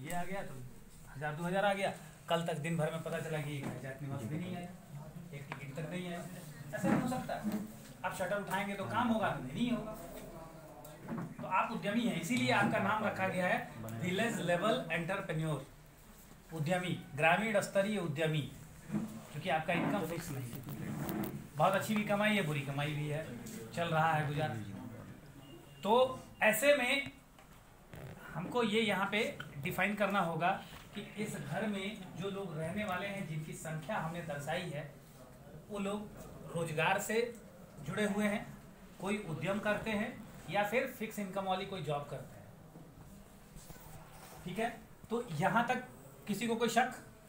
ये आ गया तो 1000-2000 आ गया, कल तक दिन भर में पता चला कि 1000 निवास भी नहीं आया, एक टिकट तक नहीं आया। ऐसा नहीं हो सकता। आप शटर उठाएंगे तो काम होगा, नहीं होगा। तो आप उद्यमी हैं, इसीलिए आपका नाम रखा गया है विलेज लेवल एंटरप्रेन्योर, उद्यमी, ग्रामीण स्तरीय उद्यमी, क्योंकि आपका इनकम फिक्स नहीं है। बहुत अच्छी भी कमाई है, बुरी कमाई भी है, चल रहा है गुजारा। तो ऐसे में हमको ये यहाँ पे डिफाइन करना होगा कि इस घर में जो लोग रहने वाले हैं, जिनकी संख्या हमने दर्शाई है, वो लोग रोजगार से जुड़े हुए हैं, कोई उद्यम करते हैं या फिर फिक्स इनकम वाली कोई जॉब करते हैं। ठीक है, तो यहाँ तक किसी को कोई शक?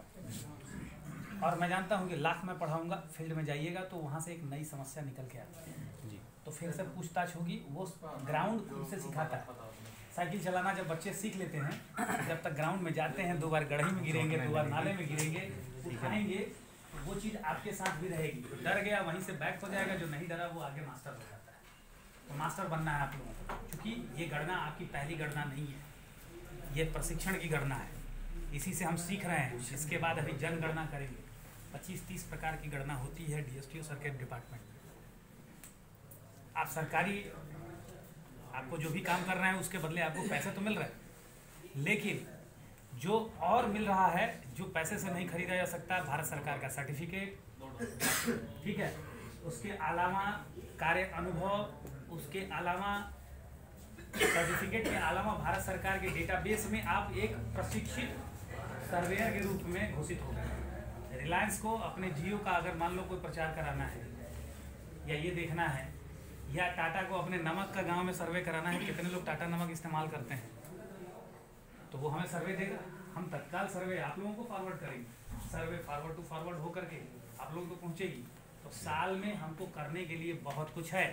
और मैं जानता हूँ कि लाख में पढ़ाऊंगा, फील्ड में जाइएगा तो वहाँ से एक नई समस्या निकल के आती है जी। तो फिर से पूछताछ होगी, वो ग्राउंड खुद से सिखाता है। साइकिल चलाना जब बच्चे सीख लेते हैं, जब तक ग्राउंड में जाते हैं, 2 बार गढ़ी में गिरेंगे, 2 बार नाले में गिरेंगे, उठाएंगे, तो वो चीज़ आपके साथ भी रहेगी। तो डर गया वहीं से बैक हो जाएगा, जो नहीं डरा वो आगे मास्टर हो जाता है। तो मास्टर बनना है आप लोगों को, क्योंकि ये गणना आपकी पहली गणना नहीं है, ये प्रशिक्षण की गणना है। इसी से हम सीख रहे हैं। इसके बाद अभी जनगणना करेंगे। 25-30 प्रकार की गणना होती है DSTO सर्किट डिपार्टमेंट में। आप सरकारी, आपको जो भी काम कर रहे हैं उसके बदले आपको पैसे तो मिल रहे हैं, लेकिन जो और मिल रहा है, जो पैसे से नहीं खरीदा जा सकता, भारत सरकार का सर्टिफिकेट, ठीक है, उसके अलावा कार्य अनुभव, उसके अलावा सर्टिफिकेट के अलावा भारत सरकार के डेटाबेस में आप एक प्रशिक्षित सर्वेयर के रूप में घोषित हो गए। रिलायंस को अपने जियो का अगर मान लो कोई प्रचार कराना है, या ये देखना है, या टाटा को अपने नमक का गांव में सर्वे कराना है, कितने लोग टाटा नमक इस्तेमाल करते हैं, तो वो हमें सर्वे देगा। हम तत्काल सर्वे आप लोगों को फॉरवर्ड करेंगे। सर्वे फॉरवर्ड टू फॉरवर्ड हो करके आप लोगों को पहुंचेगी। तो साल में हमको करने के लिए बहुत कुछ है।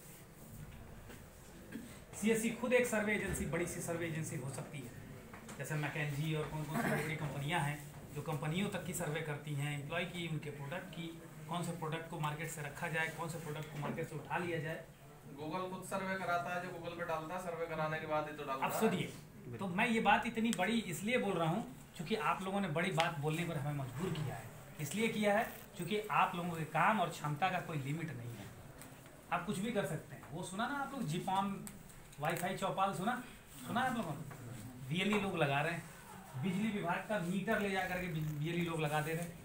CSC खुद एक सर्वे एजेंसी, बड़ी सी सर्वे एजेंसी हो सकती है, जैसे मैकेंजी और कौन कौन सी बड़ी बड़ी कंपनियां हैं जो कंपनियों तक की सर्वे करती हैं, एम्प्लॉय की, उनके प्रोडक्ट की, कौन से प्रोडक्ट को मार्केट से रखा जाए, कौन से प्रोडक्ट को मार्केट से उठा लिया जाए। गूगल खुद सर्वे कराता है, जो गूगल पे डालता है, सर्वे कराने के बाद ही तो डालता है। अब सुनिए, तो मैं ये बात इतनी बड़ी इसलिए बोल रहा हूँ क्योंकि आप लोगों ने बड़ी बात बोलने पर हमें मजबूर किया है। इसलिए किया है क्योंकि आप लोगों के काम और क्षमता का कोई लिमिट नहीं है, आप कुछ भी कर सकते हैं। वो सुना ना आप लोग, जीपॉन वाईफाई चौपाल सुना है आप लोगों ने? BLE लोग लगा रहे हैं, बिजली विभाग का मीटर ले जा करके BLE लोग लगा दे रहे हैं।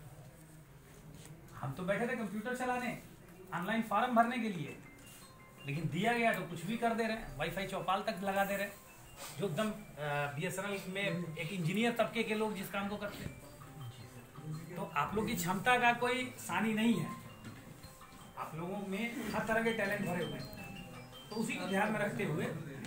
हम तो बैठे थे कंप्यूटर चलाने, ऑनलाइन फॉर्म भरने के लिए, लेकिन दिया गया तो कुछ भी कर दे रहे हैं, वाईफाई चौपाल तक लगा दे रहे हैं, जो एकदम BSNL में एक इंजीनियर तबके के लोग जिस काम को करते हैं। तो आप लोग की क्षमता का कोई सानी नहीं है, आप लोगों में हर तरह के टैलेंट भरे हुए हैं। तो उसी को ध्यान में रखते हुए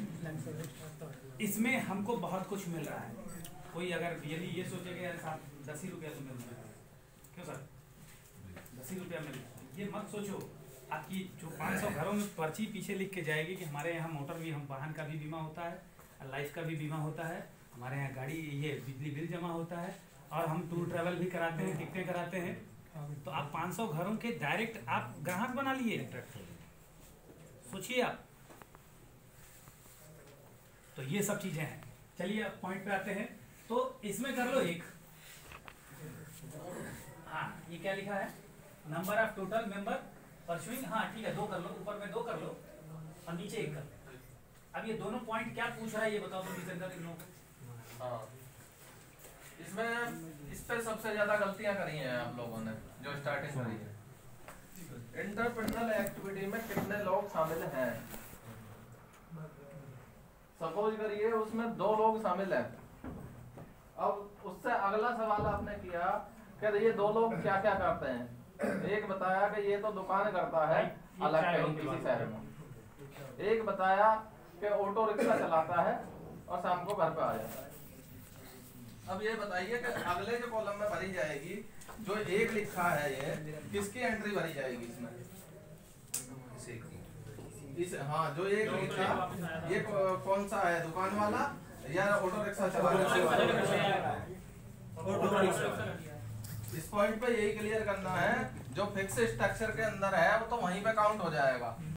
इसमें हमको बहुत कुछ मिल रहा है। कोई अगर BLE ये सोचेगा यार साहब 10 ही रुपया तो मिल रहा है, क्यों सर 10 ही रुपया मिल रहा है, ये मत सोचो। आपकी जो 500 घरों में पर्ची पीछे लिख के जाएगी कि हमारे यहाँ मोटर भी, हम वाहन का भी बीमा होता है, लाइफ का भी बीमा होता है, हमारे यहाँ गाड़ी ये बिजली बिल जमा होता है, और हम टूर ट्रैवल भी कराते हैं, टिकटें कराते हैं। तो आप 500 घरों के डायरेक्ट आप ग्राहक बना लिए, सोचिए आप। तो ये सब चीजें हैं। चलिए अब पॉइंट पे आते हैं। तो इसमें कर लो एक, हाँ ये क्या लिखा है, number of total member pursuing, हाँ ठीक है 2 कर लो, ऊपर में 2 कर लो और नीचे 1 कर लो। अब ये दोनों पॉइंट क्या पूछ रहा है ये बताओ तो इन लोग। हाँ, इसमें इस पे सबसे ज्यादा गलतियां करी हैं आप लोगों ने, जो स्टार्टिंग करी है। एंटरप्रेन्योरल एक्टिविटी में कितने लोग शामिल हैं? सपोज करिए उसमें 2 लोग शामिल हैं। अब उससे अगला सवाल आपने किया कि ये 2 लोग क्या क्या करते हैं। एक बताया कि ये तो दुकान करता है अलग कहीं किसी शहर में, एक बताया कि ऑटो रिक्शा चलाता है और शाम को घर पे आ जाता है। अब ये बताइए कि अगले जो कॉलम में भरी जाएगी, जो 1 लिखा है, ये किसकी एंट्री भरी जाएगी इसमें? हाँ, जो 1 लिखा ये कौन सा है, दुकान वाला या ऑटो रिक्शा चलाने वाला? इस पॉइंट पे यही क्लियर करना है, जो फिक्स स्ट्रक्चर के अंदर है वो तो वहीं पे काउंट हो जाएगा।